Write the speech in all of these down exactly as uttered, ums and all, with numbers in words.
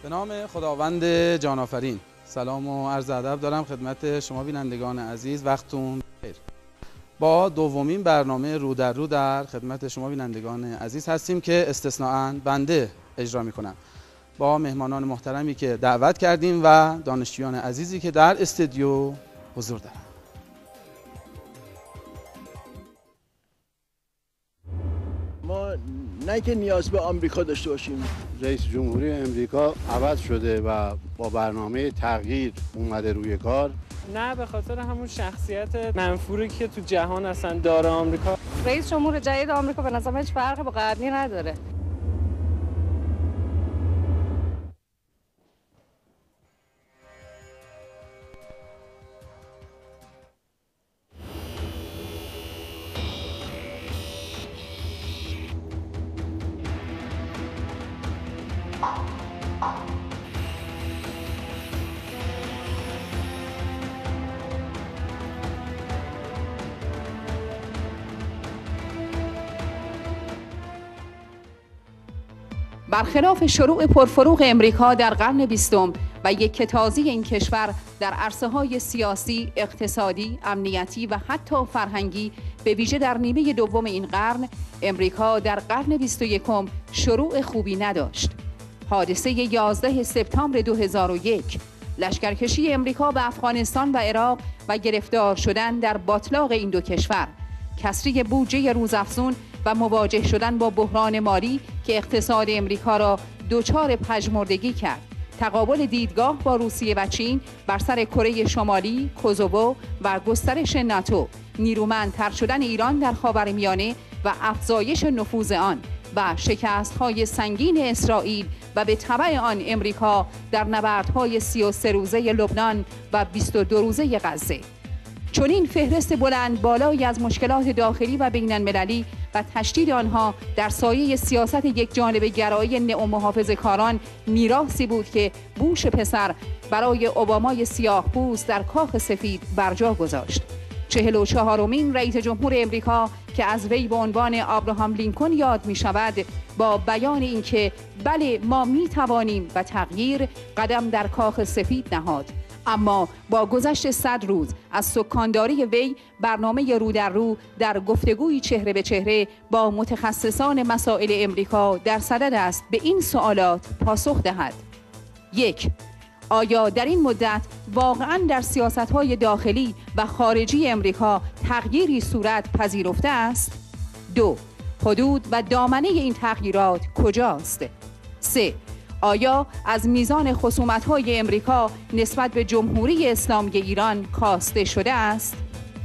به نام خداوند جان آفرین. سلام و عرض ادب دارم خدمت شما بینندگان عزیز، وقتتون بخیر. با دومین برنامه رودرو در خدمت شما بینندگان عزیز هستیم که استثناءً بنده اجرا میکنم، با مهمانان محترمی که دعوت کردیم و دانشجویان عزیزی که در استودیو حضور دارند. ما نه که نیاز به آمریکا داشته باشیم. رئیس جمهوری امریکا عوض شده و با برنامه تغییر اومده روی کار. نه، به خاطر همون شخصیت منفوری که تو جهان اصلا داره آمریکا. رئیس جمهور جدید آمریکا به نظرم هیچ فرقی با قبلی نداره. برخلاف شروع پرفروغ امریکا در قرن بیستم و یک تازی این کشور در عرصه‌های سیاسی، اقتصادی، امنیتی و حتی فرهنگی، به ویژه در نیمه دوم این قرن، امریکا در قرن بیست و یکم شروع خوبی نداشت. حادثه یازده سپتامبر دو هزار و یک، لشکرکشی امریکا به افغانستان و عراق و گرفتار شدن در باتلاق این دو کشور، کسری بودجه روزافزون و مواجه شدن با بحران مالی که اقتصاد امریکا را دچار پژمردگی کرد، تقابل دیدگاه با روسیه و چین بر سر کره شمالی، کوزوو و گسترش ناتو، نیرومندتر شدن ایران در خاورمیانه و افزایش نفوذ آن و شکست‌های سنگین اسرائیل و به تبع آن امریکا در نبردهای سی و سه روزه لبنان و بیست و دو روزه غزه. چون این فهرست بلند بالایی از مشکلات داخلی و بین‌المللی و تشدید آنها در سایه سیاست یک جانبه گرایی نئومحافظه‌کاران میراثی بود که بوش پسر برای اوبامای سیاه پوست در کاخ سفید برجا گذاشت. چهل و چهارمین رئیس جمهور امریکا که از وی به عنوان ابراهام لینکن یاد می شود، با بیان اینکه بله ما می توانیم و تغییر، قدم در کاخ سفید نهاد. اما با گذشت صد روز از سکانداری وی، برنامه رودرو در گفتگوی چهره به چهره با متخصصان مسائل امریکا در صدد است به این سوالات پاسخ دهد: یک، آیا در این مدت واقعاً در سیاست‌های داخلی و خارجی امریکا تغییری صورت پذیرفته است؟ دو، حدود و دامنه این تغییرات کجاست؟ سه، آیا از میزان خصومت‌های امریکا نسبت به جمهوری اسلامی ایران کاسته شده است؟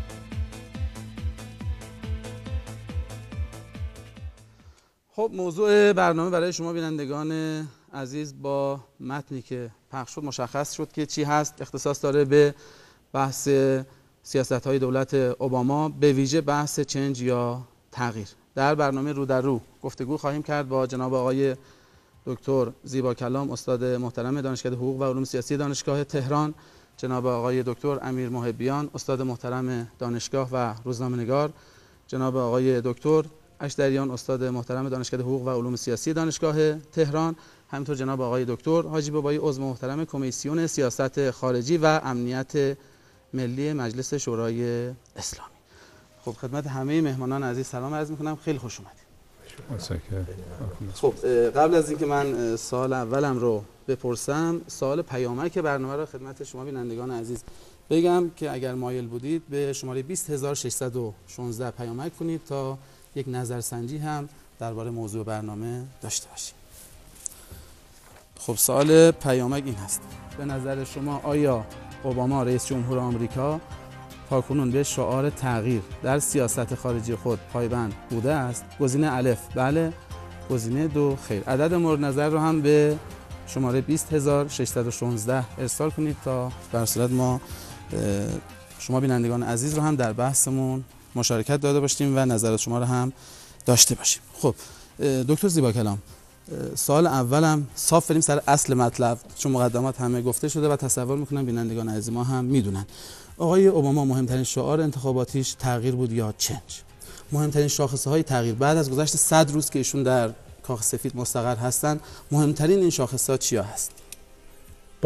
خب، موضوع برنامه برای شما بینندگان عزیز با متنی که پخش شد مشخص شد که چی هست. اختصاص داره به بحث سیاست‌های دولت اوباما، به ویژه بحث چنج یا تغییر. در برنامه رودرو گفتگو خواهیم کرد با جناب آقای دکتر زیبا کلام، استاد محترم دانشکده حقوق و علوم سیاسی دانشگاه تهران، جناب آقای دکتر امیر محبیان، استاد محترم دانشگاه و روزنامه‌نگار، جناب آقای دکتر اشدریان، استاد محترم دانشکده حقوق و علوم سیاسی دانشگاه تهران، همینطور جناب آقای دکتر حاجی بابایی، عضو محترم کمیسیون سیاست خارجی و امنیت ملی مجلس شورای اسلامی. خب، خدمت همه مهمانان عزیز سلام عرض می‌کنم، خیلی خوش اومدید. خب، قبل از اینکه من سوال اولم رو بپرسم، سوال پیامک برنامه رو خدمت شما بینندگان عزیز بگم که اگر مایل بودید به شماره بیست هزار و ششصد و شانزده پیامک کنید تا یک نظرسنجی هم درباره موضوع برنامه داشته باشیم. خب، سوال پیامک این هست: به نظر شما آیا اوباما رئیس جمهور آمریکا تاکنون به شعار تغییر در سیاست خارجی خود پایبند بوده است؟ گزینه الف بله، گزینه دو خیر. عدد مورد نظر رو هم به شماره بیست هزار و ششصد و شانزده ارسال کنید تا در صورت ما شما بینندگان عزیز رو هم در بحثمون مشارکت داده باشیم و نظرات شما رو هم داشته باشیم. خب، دکتر زیبا کلام، سوال اولم صاف بریم سر اصل مطلب، چون مقدمات همه گفته شده و تصور میکنم بینندگان عزیز ما هم میدونن. آقای اوباما مهمترین شعار انتخاباتیش تغییر بود یا چنج؟ مهمترین شاخصه های تغییر بعد از گذشت صد روز که ایشون در کاخ سفید مستقر هستن، مهمترین این شاخصه ها چیا هست؟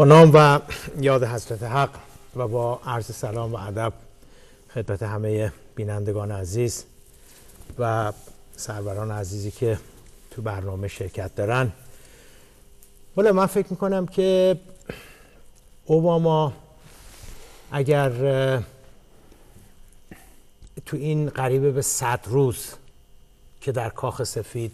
با نام و یاد حضرت حق و با عرض سلام و ادب خدمت همه بینندگان عزیز و سروران عزیزی که تو برنامه شرکت دارن. ولی من فکر میکنم که اوباما اگر تو این قریبه به صد روز که در کاخ سفید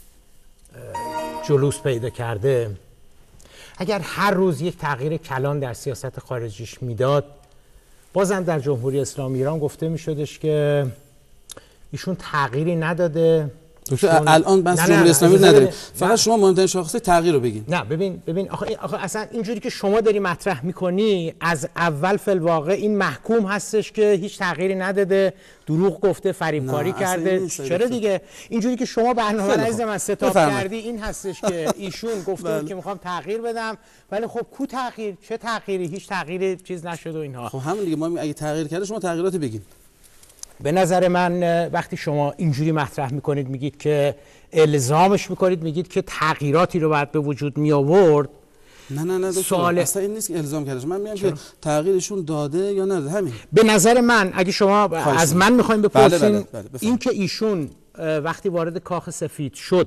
جلوس پیدا کرده، اگر هر روز یک تغییر کلان در سیاست خارجیش میداد، بازم در جمهوری اسلامی ایران گفته میشدش که ایشون تغییری نداده. دکتر الان بس جمهوری اسلامی رو نداریم، فقط شما مهمترین شاخصه تغییر رو بگین. نه ببین ببین آخه, آخه اصلا اینجوری که شما داری مطرح میکنی از اول فی الواقع این محکوم هستش که هیچ تغییری نداده، دروغ گفته، فریبکاری کرده. چرا دیگه اینجوری که شما برنامه عزیز من ستاپ کردی این هستش که ایشون گفته که میخوام تغییر بدم، ولی خب کو تغییر؟ چه تغییری؟ هیچ تغییری چیز نشد و اینها. خب همون دیگه، ما اگه تغییر کرده شما تغییراتی بگین. به نظر من وقتی شما اینجوری مطرح میکنید، میگید که الزامش میکنید، میگید که تغییراتی رو باید به وجود می آورد. نه نه نه سوال اصلا این نیست که الزام کردش، من میگم که تغییرشون داده یا نداده. همین به نظر من اگه شما از من میخواین بپرسین، بله بله بله این که ایشون وقتی وارد کاخ سفید شد،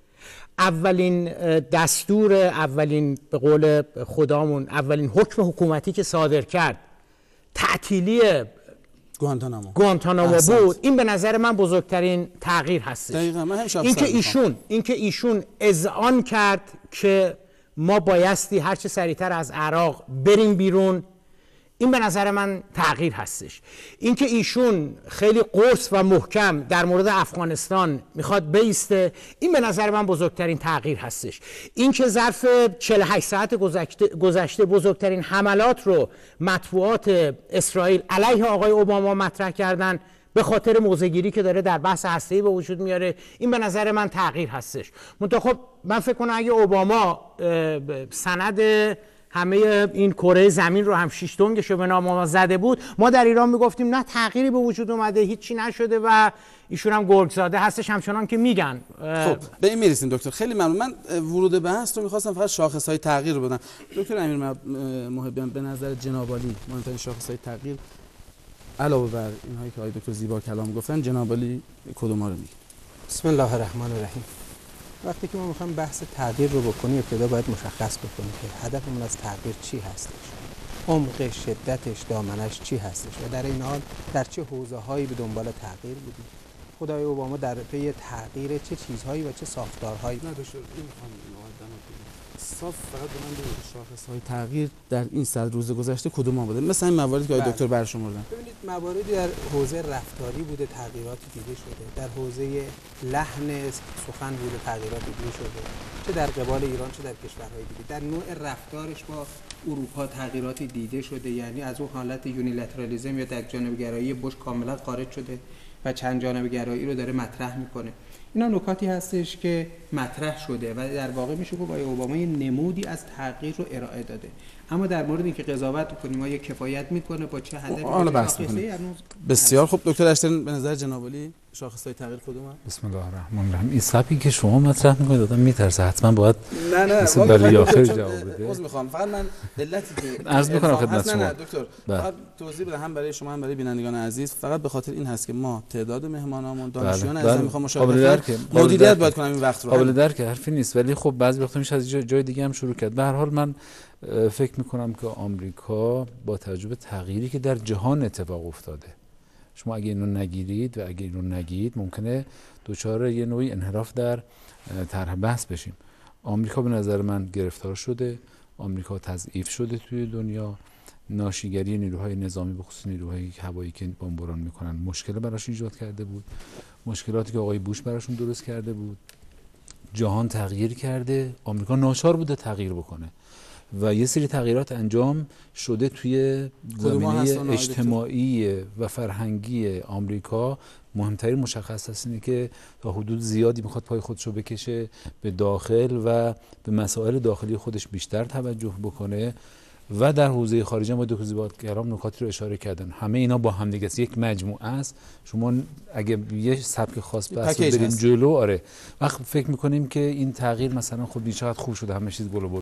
اولین دستور، اولین به قول خدامون اولین حکم حکومتی که صادر کرد تعطیلی گوانتانامو گوانتانامو بود. این به نظر من بزرگترین تغییر هستش. دقیقاً من هم شخصا این که ایشون این که ایشون اذعان کرد که ما بایستی هر چه سریعتر از عراق بریم بیرون، این به نظر من تغییر هستش. این که ایشون خیلی قرص و محکم در مورد افغانستان میخواد بایسته، این به نظر من بزرگترین تغییر هستش. این که ظرف چهل و هشت ساعت گذشته, گذشته بزرگترین حملات رو مطبوعات اسرائیل علیه آقای اوباما مطرح کردن به خاطر موضع‌گیری که داره در بحث هسته‌ای به وجود میاره، این به نظر من تغییر هستش. منتها خب من فکر کنم اگه اوباما سند همه این کره زمین رو هم شش دنگش رو به نام ما زده بود، ما در ایران میگفتیم نه تغییری به وجود اومده، هیچی نشده و ایشون هم گرگزاده هستش همچنان که میگن. خب به این میرسیم دکتر، خیلی ممنون. من ورود بحث رو میخواستم فقط شاخص‌های تغییر رو بدم. دکتر امیر محبیان، به نظر جناب عالی مهمترین شاخص‌های تغییر علاوه بر اینهایی که آقای دکتر زیبا کلام گفتن، جناب عالی کدوما رو میگن؟ بسم الله الرحمن الرحیم. وقتی که ما میخوایم بحث تغییر رو بکنیم، ابتدا باید مشخص بکنیم که هدفمون از تغییر چی هستش، عمق، شدتش، دامنش چی هستش و در این حال در چه حوزه‌هایی به دنبال تغییر بودیم. خدای اوباما در پی تغییر چه چیزهایی و چه ساختارهایی؟ نه دکتر این میخوام صاف فقط به من بگید شاخص‌های تغییر در این صد روز گذشته کدوم بوده؟ مثلا این مواردی که آقای دکتر برشمردن. ببینید مواردی در حوزه رفتاری بوده تغییراتی دیده شده، در حوزه لحن سخن بوده تغییراتی دیده شده، چه در قبال ایران چه در کشورهای دیگه. در نوع رفتارش با اروپا تغییراتی دیده شده، یعنی از اون حالت یونیلترالیسم یا تک‌جانبه‌گرایی بوش کاملا خارج شده و چند جانبه‌گرایی رو داره مطرح میکنه. اینا نکاتی هستش که مطرح شده و در واقع میشه گفت آقای اوباما یه نمودی از تغییر رو ارائه داده. اما در مورد اینکه قضاوت کنیم ما یک کفایت میکنه با چه هدفی حالا بحث می‌کنیم. بسیار خوب دکتر اشترین، به نظر جناب عالی شاخص‌های تغییر کدومه؟ بسم الله الرحمن الرحیم. این سبکی که شما مطرح می‌کنید آدم میترسه حتما باید نه نه مثل برای آخر جواب بده. عذر می‌خوام، فقط من علتی که عرض می‌کنم خدمت شما. نه نه دکتر فقط توضیح بدم هم برای شما هم برای بینندگان عزیز، فقط به خاطر این هست که ما تعداد مهمانامون دانشجویان عزیز می‌خوام مشاوره مدیریت باید کنم این وقت رو. قابل درک حرفی نیست، ولی خب بعضی وقتا میشه از جای دیگه هم شروع کرد. به هر حال من فکر میکنم که آمریکا با توجه به تغییری که در جهان اتفاق افتاده، شما اگه اینو نگیرید و اگه اینو نگید ممکنه دچار یه نوعی انحراف در طرح بحث بشیم. آمریکا به نظر من گرفتار شده، آمریکا تضعیف شده توی دنیا، ناشیگری نیروهای نظامی به خصوص نیروهای هوایی که بمباران میکنن مشکل براش ایجاد کرده بود، مشکلاتی که آقای بوش براشون درست کرده بود. جهان تغییر کرده، آمریکا ناچار بوده تغییر بکنه و یه سری تغییرات انجام شده توی زمینه اجتماعی و فرهنگی آمریکا. مهمترین مشخص هست اینه که تا حدود زیادی میخواد پای خودشو بکشه به داخل و به مسائل داخلی خودش بیشتر توجه بکنه و در حوزه خارجی ما دکتر زیبا کلام نکاتی رو اشاره کردن. همه اینا با هم دیگه است، یک مجموعه است. شما اگه یه سبک خاص بس بریم جلو، آره وقت فکر میکنیم که این تغییر مثلا خب چقدر خوب شده، همه چیز گل و